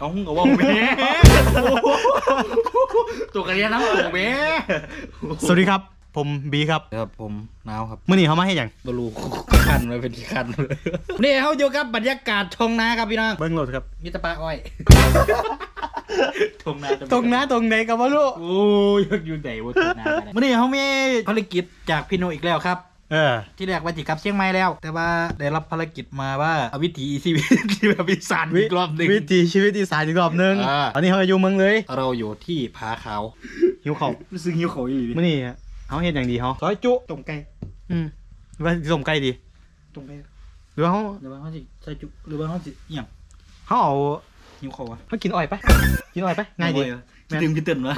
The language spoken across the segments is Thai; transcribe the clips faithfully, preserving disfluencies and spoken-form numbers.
เอาหุ้งกับว่าเบ้ตัวกระเรียนน้ำตัวเบ้สวัสดีครับผมบีครับครับผมนาวครับเมื่อนี้เขามาให้อย่างบลูคันมาเป็นคันนี่เขาอยู่กับบรรยากาศทงนาครับพี่น้องเบิ้งโหลดครับมิตรปลาอ้อยทงนาตรงนาตรงไหนกับว่าลูกโอ้ยอยู่ไหนวะทงนาเมื่อนี้เขามีภารกิจจากพี่โนอีกแล้วครับเออที่แรกว่าจะกลับเชียงใหม่แล้วแต่ว่าได้รับภารกิจมาว่าเอาวิถีชีวิตที่แบบอีสานอีกรอบหนึ่งวิถีชีวิตอีสานอีกรอบหนึ่งอันนี้เขาอยู่เมืองเลยเราอยู่ที่ผาขาวหิวเขารู้สึกหิวเขาอีหลีเมื่อนี้เขาเห็นอย่างดีเขาซอยจุต้มไก่อืมว่าต้มไก่ดีต้มไก่หรือว่าเขาหรือว่าเขาจะใส่จุหรือว่าเขาจะอย่างเขาเอาหิวเขาวะเขากินอ้อยไปกินอ้อยไปง่ายดีพี่ตึงพี่ตึงวะ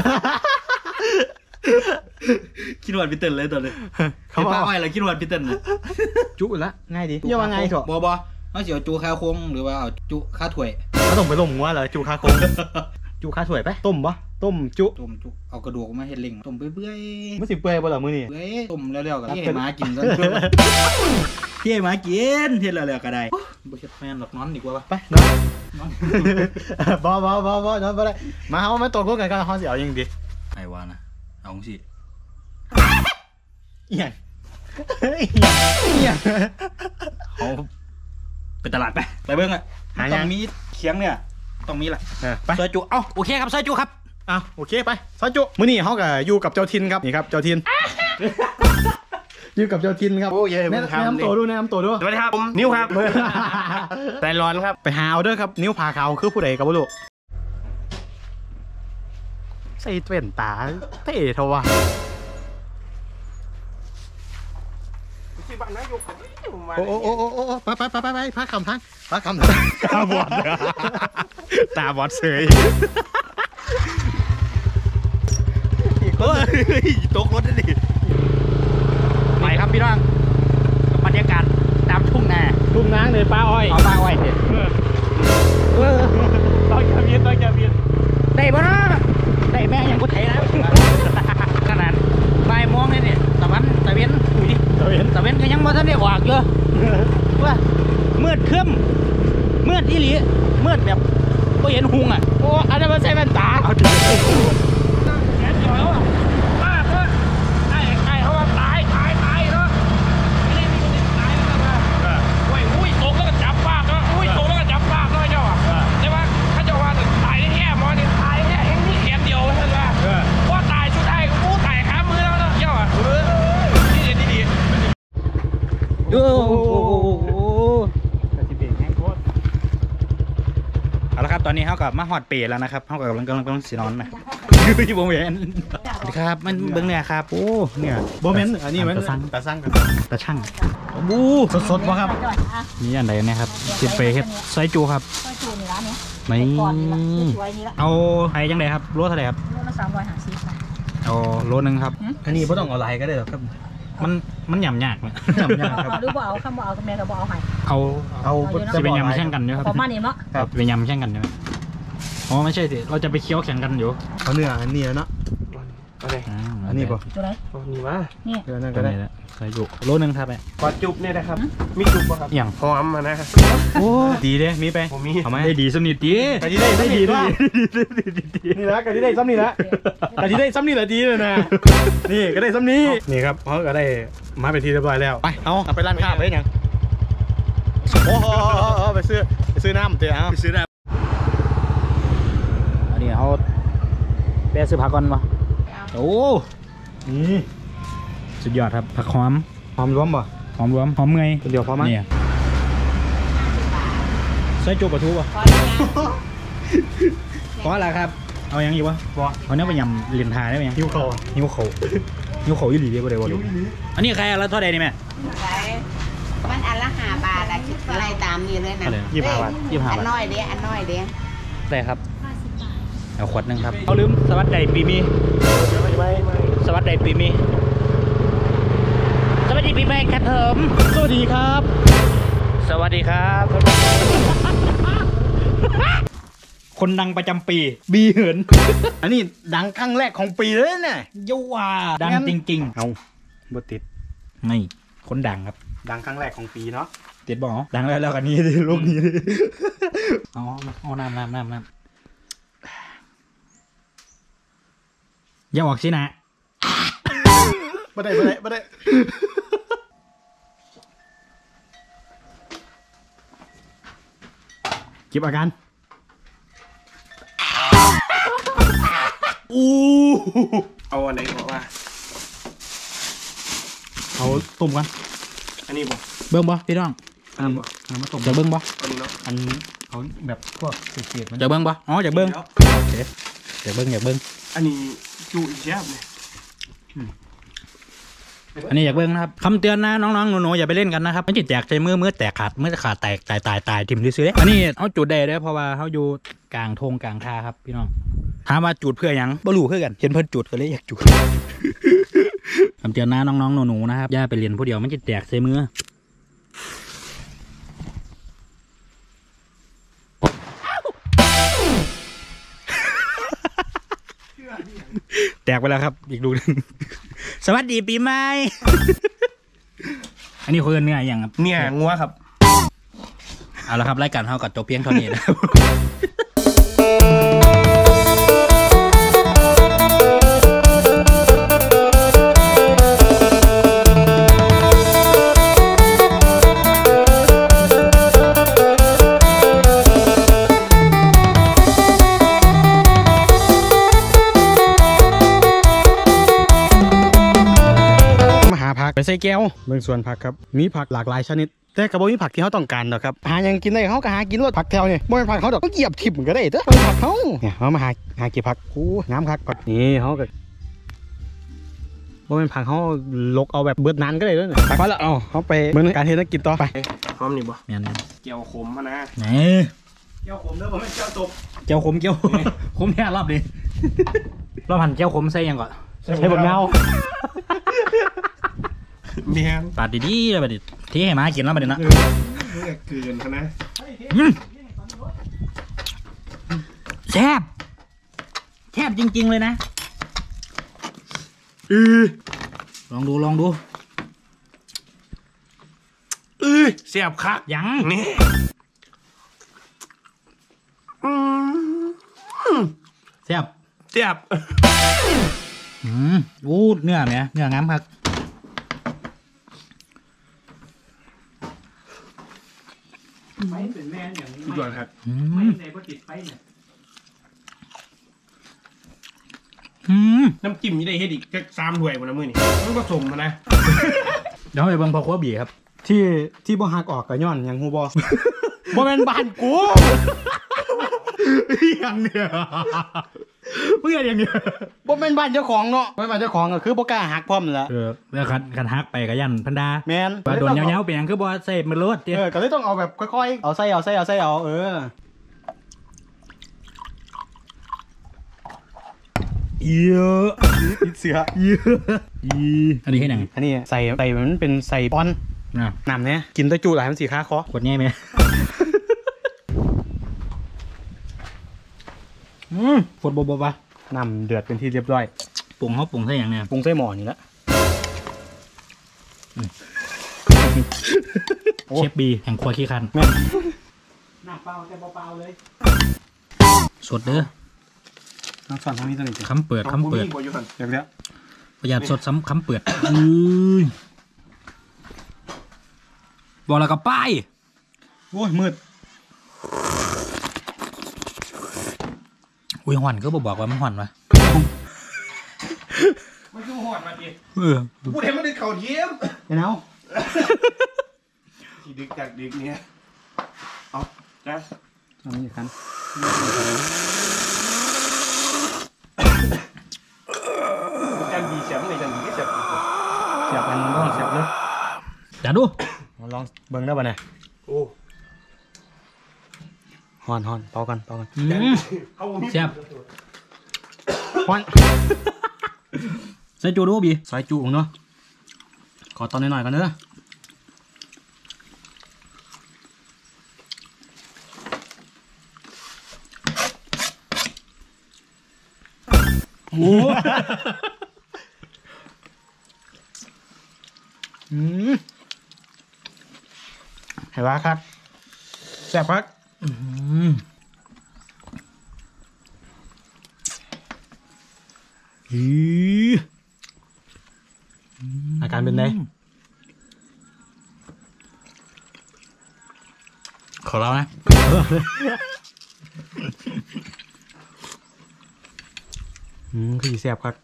คิดว่าพี่เติ้ลเลยตอนนี้เขาป้าอ้อยอะไรคิดว่าพี่เติ้ลนะจุละง่ายดีเยาว่าไงเถอะบอบอเขาเสียวจูข้าวโค้งหรือว่าเอาจุข้าวถ้วยเขาต้องไปต้มหัวเหรอจุข้าวโค้งจุข้าวถ้วยไปต้มปะต้มจุต้มจุเอากระดูกมาเห็ดเล่งต้มเปื่อยๆมันสิเปื่อยบ่หรอมือนี่เปื่อยต้มแล้วๆกันที่ให้หมากินกันที่ให้หมากินเห็ดแล้วๆก็ได้บุเช็ดแมนหลอกนอนดีกว่าไปนอนนอนบ่บ่บ่บ่นอนบ่ได้มาเขามาตกลงกันกันเขาเสียวยังดีไอ้วานะเอาสิเอียงเอียงเขาไปตลาดไปไปเบิ้งอ่ะต้องมีเคียงเนี่ยต้องมีแหละไปซอยจุเอ้าโอเคครับซอยจุครับอ้าวโอเคไปซอยจุมื้อนี้เขาก็อยู่กับเจ้าทินครับนี่ครับเจ้าทินอยู่กับเจ้าทินครับโอ้ยแนะนำตัวดูแนะนำตัวดูสวัสดีครับผมนิ้วครับแต่ร้อนครับไปหาเอาเด้อครับนิ้วผาขาวคือผู้ใดกับผู้ลูกใส่เต้นตาเท่เท่าว่าโอ้โอ้โอ้โอ้โอ้ไปไปไปไปไปพระคำทั้งพระคำทั้งตาบอดตาบอดเสยโอ้ยตกรถดิไปครับพี่น้องบรรยากาศตามทุ่งนาทุ่งนาเลยป้าอ้อยเอาป้าอ้อยเห็ดต้องจะบินต้องจะบินได้ปะนะได้แม่ยังกูไถแล้วขนาดบ่ายโมงเลยเนี่ยตะวันตะเวนอุ้ยดิตะเวนตะเวนก็ยังบ่ทันได้ออกอยู่ว่ามืดครึ้มมืดอีหลีมืดแบบก็เห็นหุงอ่ะโอ้อาจจะมาใส่แว่นตาเอาดิแกเดียวอ่ะป้าเพื่อไอ้ไอ้เขาว่าตายตายตายเนาะไม่ได้มีคนตายแล้วนะโอ้ยอุ้ยตกแล้วก็จับปากเนาะอุ้ยตกแล้วก็จับปากเนาะเจ้าอ่ะใช่ไหมถ้าเจ้าว่าตายแค่มอนี่ตายแค่เองนี่แขนเดียวใช่ไหมว่าตายชุดไทยกูตายขามือแล้วเนาะเจ้าอ่ะนี่ดีดีโอ้โหเอาละครับตอนนี้เขากับมาฮอดเปรแล้วนะครับเขากับกำลังกำลังกำลังสีนอนนะที่โบเมนสวัสดีครับมันเบิ้งเนี่ยครับโอ้เนี่ยโบเมนอันนี้มันตะซังตะซังตะช่างบูสดสดป่ะครับนี่อันไหนนะครับสิเปรย์เฮ็ดซอยจูครับซอยจูนี่ร้านนี้ไม่เอาไอ้ยังไงครับโลเท่าไหร่ครับโลละสามร้อยห้าสิบเอาโลนึงครับอันนี้ไม่ต้องเอาลายก็ได้หรอกครับมันมันหยำยากไหมหยำยากครับหรือบ่เอาคำบ่เอาแม่ก็บ่เอาให้เอาเอาจะเป็นยำแข่งกันอยู่ครับประมาณนี้เนาะครับเป็นยำแข่งกันอยู่อ๋อไม่ใช่สิเราจะไปเคี้ยวแข่งกันอยู่เอาเนื้ออันนี้เนาะอะไรอันนี้ป่ะตัวไหนนี่วะนี่เดี๋ยวนั่นก็ได้ใส่จุโลนึงครับไอ้กอดจุบเนี่ยนะครับมีจุบป่ะครับอย่างหอมมานะครับโอ้ดีเลยมีไปผมมีทำไมได้ดีสนิทดีกะทิได้ได้ดีด้วยนี่นะกะทิได้ซ้ำนี่ละกะทิได้ซ้ำนี่ละดีเลยนะนี่ก็ได้ซ้ำนี้นี่ครับเขาก็ได้มาไปทีเรียบร้อยแล้วไปเอาไปร้านข้าวไปยังโอ้โหไปซื้อไปซื้อน้ำเตี๋ยวไปซื้อน้ำอันนี้เขาแปะซื้อผักก่อนมาโอ้นี่สุดยอดครับผักหอมหอมรวมป่ะหอมรวมหอมเงยเดี๋ยวพอมั้ยเนี่ยใส่จุบปลาทูป่ะพอแล้วครับเอาอย่างอีกวะพอเอาเนื้อไปยำเลียนทาได้ไหมหิวเขาหิวเขาหิวเขายี่หลีเดียวไปเลยวะอันนี้ใครแล้วเท่าใดนี่แม่มันอันละห้าบาทอะคิดอะไรตามนี้เลยนะยี่สิบห้าบาทยี่สิบห้าบาทอันน้อยเดียอันน้อยเดียได้ครับเอาขวดนึงครับเอาลืมสวัสดีปีมีสวัสดีปีมีสวัสดีปีใหม่ครับผมสวัสดีครับสวัสดีครับคนดังประจำปีบีเหินอันนี้ดังครั้งแรกของปีเลยเนี่ยยว่าดังจริงๆเอาบติดนี่คนดังครับดังครั้งแรกของปีเนาะเจ็ดบ่อดังแล้วแล้วกันนี้ดิลูกนี้ดิเอาเอาน้ำน้ำน้ำน้ำอย่าออกสินะบ่ได้บ่ได้บ่ได้เก็บอาการอู้เอาอันไหนบอกว่าเอาต้มกันอันนี้บ่เบิ้งบ่พี่น้องอันบ่อันมาต้มจะเบิ้งบ่อันนี้เนาะอันเขาแบบพวกเศษๆมันจะเบิ้งบ่อ๋อจะเบิ้งโอเคจะเบิ้งอยากเบิ้งอันนี้จูอีกแยบเลยอันนี้อยากเบิ้งนะครับคำเตือนนะน้องๆหนูๆอย่าไปเล่นกันนะครับมันจะแตกใจมือมือแตกขาดมือขาดแตกตายตายตายทิ่มซื้อๆอันนี้เขาจุดได้ด้วยเพราะว่าเขาอยู่กลางทงกลางท่าครับพี่น้องถามว่าจุดเพื่อยังบ่รู้เพื่อกันเห็นเพิ่นจุดก็เลยอยากจุดคำเตือนนะน้องๆหนูๆนะครับอย่าไปเรียนผู้เดียวมันจะแตกใส่มือแตกไปแล้วครับอีกดูนึงสวัสดีปีใหม่อันนี้คือเนื้ออย่างครับเนี่ยงัวครับเอาละครับรายการเท่ากับจบเพียงเท่านี้นะครับไปใส่แก้วเมืองสวนผักครับมีผักหลากหลายชนิดแต่กระบอกมีผักที่เขาต้องการหรอกครับหายังกินได้เขาก็หากินรสผักแถวเนี่ยบ่เป็นผักเขาดอกก็เหยียบทิ่มก็ได้เด้อเป็นผักเขาเนี่ยเขามาหาหากี่ผักโอ้น้ำผักผักนี่เขาก็บ่เป็นผักเขาลกเอาแบบเบิดนานก็ได้ด้วยผักพอแล้วเอาเขาไปเหมือนการเฮ็ดนักกินต่อไปพร้อมนี่บ่เนี่ยเจียวขมมานะไหนเจียวขมเด้อบ่แม่นเจียวตบเจียวขมเจียวขมแค่รอบดิรอบหั่นเจียวขมใส่ยังก่อนใส่บักนาวเมียนตัดดีๆเลยบัดนี้ที่ให้มากินแล้วบัดนี้นะเกินนะแซ่บแซ่บจริงๆเลยนะอือลองดูลองดูอือแซ่บคักยังนี่แซ่บแซ่บอืมอู้เนื้อเนี่ยเนื้องามครับไม่เป็นแม่อย่างนี้ด่วนครับไม่ในพอติดไฟเนี่ยน้ำจิ้มนี่ได้เฮ็ดอีกแค่สามถ้วยบนน้ำมือนี่ต้องผสมมานะเดี๋ยวไปเบิ่งพอครัวบีครับที่ที่บ่หักออกกระย้อนอย่างฮูบอบ่เป็นบ้านกูอย่างเนี้ยเพื่อนอย่างเนี้ยบ่เป็นบ้านเจ้าของเนาะบ่เป็นบ้านเจ้าของก็คือบ่กล้าหักพร้อมนั่นแหละเออแล้วคันคันหักไปก็ยันพันดาแม่นว่าโดนเงี้ยวๆเป็นหยังคือบ่ใส่มือรถเออก็เลยต้องเอาแบบค่อยๆเอาใส่เอาใส่เอาใส่เอาเออเยอะเสือเยอะอีอันนี้ให้หนังอันนี้ใส่ใส่มันเป็นใส่ปอนน้ำเนี้ยกินตะจูหลายมันสีค้าคอขวดง่ายไหมอืมขวดบบปะน้ำเดือดเป็นที่เรียบร้อยปรุงเขาปรุงใส่อย่างเนี้ยปรุงใส่หม้อนี่ละเชฟบีแห่งครัวขี้คันน้ำเปล่าแต่เปล่าเลยสดเด้อน้ำสอนทางนี้ตัวนี้คำเปิดคำเปิดเดี๋ยวเดี๋ยวประหยัดสดซ้ำคำเปิดบอกแล้วก็ป้ายโอ้ยมืดอุ้ยหอนก็บอกว่ามันหอนวะมันคือหอนมาดิเออพูดให้มันดึกเข่าเยี่ยมเห็นเอาที่ดึกจากดึกเนี้ยเอาจ้ะทำนี่กันการดีเสียบในการดีเสียบเสียบมันต้องเสียบเลยอย่าดูลองเบิ้งได้ป่ะเนี่ยโอ้ฮอนฮอนเป่ากันเป่ากันเสียบฮอนใส่จูดูบีใส่จูเนาะขอตอนหน่อยๆกันเนอะโอ้อืมให้ว่าครับแซ่บครับอืออาการเป็นไงขอเรานะอืมคือแซ่บครับ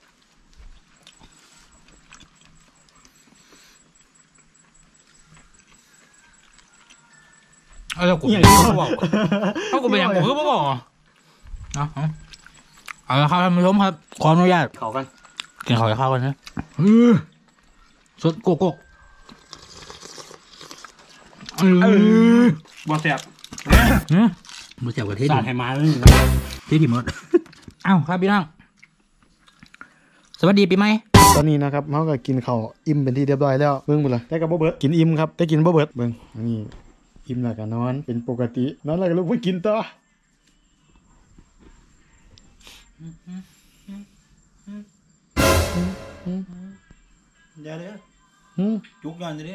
เอาเจ้ากูเป็นเขาบอกเขากูเป็นอย่างกูคือบอกเอาเอาละครับท่านผู้ชมครับขออนุญาตเขากันกินข้าวกับข้าวกันนะสดโกโก้เออบ่แซ่บมือเจ็บกับเทสาดิดให้มาเลยเทดิหมดอ้าวครับพี่น้องสวัสดีปีใหม่ตอนนี้นะครับเขาก็กินข้าวอิ่มเป็นที่เรียบร้อยแล้วเบิ่งหมดเลยแต่กับบ่เบิดกินอิ่มครับแต่กินบ่เบิดเบิ่งอันนี้อิ่มแล้วก็นอนเป็นปกตินอนแล้วก็ลุกไปกินต่ออย่าเด้อหืมจุกย้อนจะดิ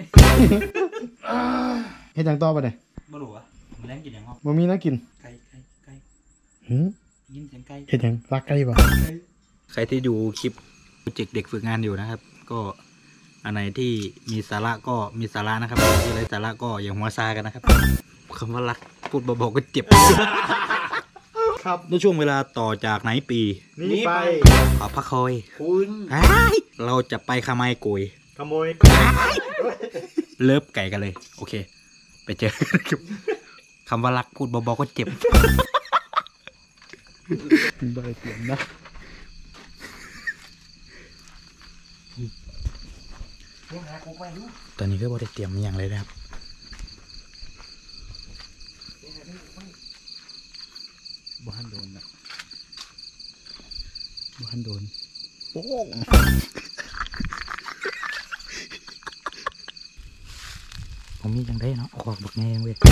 เฮ็ดหยังต่อไปเนี่ยบ่รู้อะแรงกินอย่างห้องบ่มีน้ากินไก่ไก่ไก่หืมยินเสียงไก่เฮ็ดหยังรักไก่บ่ใครที่ดูคลิปโปรเจกต์เด็กฝึกงานอยู่นะครับ ก็อันไหนที่มีสาระก็มีสาระนะครับอันที่ไร้สาระก็อย่าหัวซากันนะครับคำว่ารักพูดเบาๆก็เจ็บครับในช่วงเวลาต่อจากไหนปีนี่ไปขอพักคอยคุณเราจะไปขมายโกยขโมยเลิฟไก่กันเลย โอเค ไปเจอ คำว่ารักพูดเบาๆก็เจ็บบ่ได้เตรียมนะตอนนี้ก็บ่ได้เตรียมอย่างเลยนะครับบ้านโดนนะบ้านโดนโอ้ผมมีจังได้เนาะออกบักแงงเว้ย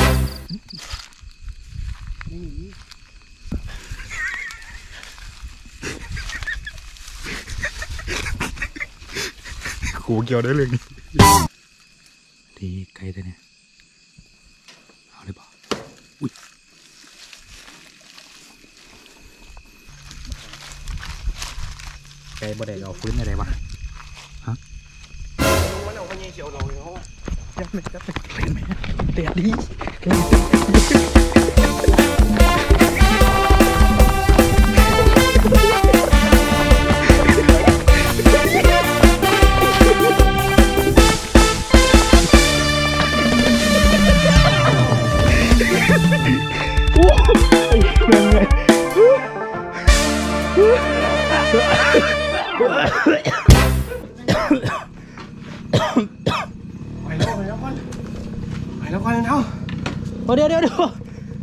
ขู่เกี่ยวได้เลยทีไกลแต่เนี่ยเอาเลยป่ะอุ้ยไกลบ่ได้เอาฟื้นอะไรวะฮะมันเอาไปยิงเฉียวเราเขาจับไม่จับไม่เป็นไหมเตะดีไปแล้วไปแล้วก่อนไปแล้วก่อนเอาเดี๋ยวเดี๋ยวเดี๋ยว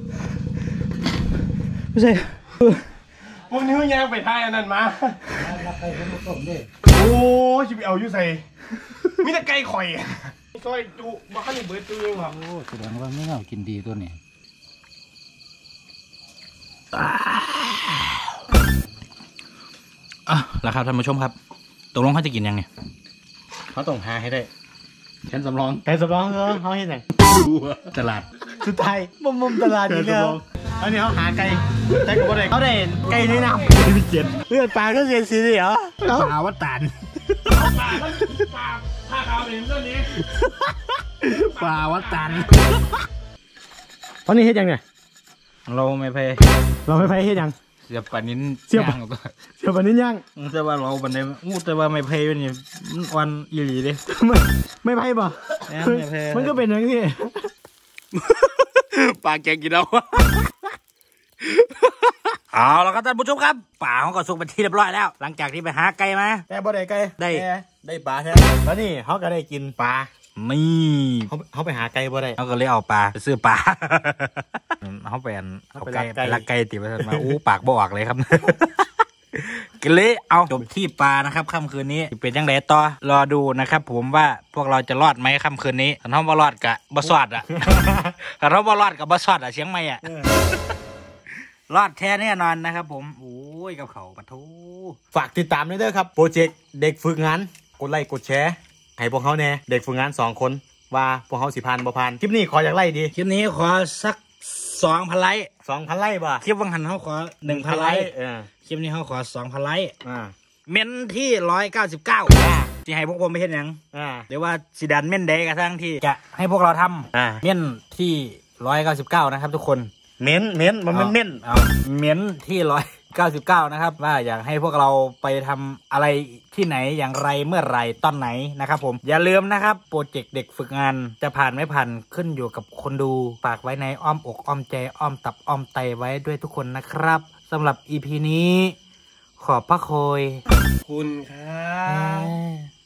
ไม่ใช่พวกนี้มันยังไปทายอันนั้นมาโอ้ยจะไปเอาอยู่ใส่มีแต่ไก่ข่อยซอยจุบ้านนี่เบิดตัวเองครับโอ้แสดงว่าไม่เอากินดีตัวนี้อ่ะแล้วครับท่านผู้ชมครับตกลงเขาจะกินยังไงเขาต้องหาให้ได้แคนสำรองแคนสำรองเออเขาเห็นไงตลาดสุดท้ายมุมมุมตลาดอีกแล้วอันนี้เขาหาไก่แต่กับอะไรเขาได้ไก่ในน้ำพิเศษเลือดปลาก็เสียสีเหรอปลาวัดตันปลาปลาผ้าขาวเป็นเรื่องนี้ปลาวัดตันตอนนี้เฮ็ดยังไงเราไม่เพยเราไม่ไปเฮ็ดยังเสียบปลานิ้นเสียบย่างตัวเสียบวันนี้ยังแต่ว่าเราบันไดอู้แต่ว่าไม่เพยนี่วันอีหลีเด้ไม่ไม่ไปป่ะแม่ไม่ไปมันก็เป็นอย่างนี้ปลาแกงกินเอาเอาแล้วครับท่านผู้ชมครับป่าของก็สุกเป็นที่เรียบร้อยแล้ว หลังจากที่ไปหาไก่มาแต่บ่ได้ไก่ได้แต่ได้ปลาแท้แล้วนี่เขาก็ได้กินปลานี่เขาเขาไปหาไก่บ่ได้เขาก็เลยเอาปลาไปซื้อปลา เขาไปอันเอาไก่เอาไปลักไก่ไปลักไก่ติดมามาอู้ปากบออกเลยครับ ก็เลยเอาจบที่ปลานะครับค่ำคืนนี้สิเป็นยังไงต่อรอดูนะครับ ผมว่าพวกเราจะรอดไหมค่ำคืนนี้ถ้าเขาบ่รอดกะบ่สอดอ่ะ ถ้าเขาบ่รอดกับบ่สอดอ่ะเชียงใหม่อ่ะ รอดแท้แน่นอนนะครับผมโอ้ยกับเขาปะทูฝากติดตามด้วยเด้อครับโปรเจกต์เด็กฝึกงานกดไลค์กดแชร์ให้พวกเขาแน่เด็กฝึกงานสองคนว่าพวกเขาสิพันบ่พันคลิปนี้ขออยากไล่ดีคลิปนี้ขอสักสองพันไลค์สองพันไล่บ่คลิปวังหันเขาขอหนึ่งพันไลค์เออคลิปนี้เขาขอสองพันไลค์อ่าเม้นที่ร้อยเก้าสิบเก้าที่ให้พวกผมไม่เห็นยังอ่าหรือว่าสิดันเม้นใดกระทั่งที่จะให้พวกเราทอ่าำเม้นที่ร้อยเก้าสิบเก้านะครับทุกคนเม้นเม้นมันมันเม้นเอาเม้นที่ร้อยเก้าสิบเก้านะครับว่าอยากให้พวกเราไปทำอะไรที่ไหนอย่างไรเมื่อไหรตอนไหนนะครับผมอย่าลืมนะครับโปรเจกต์เด็กฝึกงานจะผ่านไม่ผ่านขึ้นอยู่กับคนดูฝากไว้ในอ้อมอกอ้อมใจอ้อมตับอ้อมไตไว้ด้วยทุกคนนะครับสำหรับ อี พี นี้ขอบพระโคยคุณครับ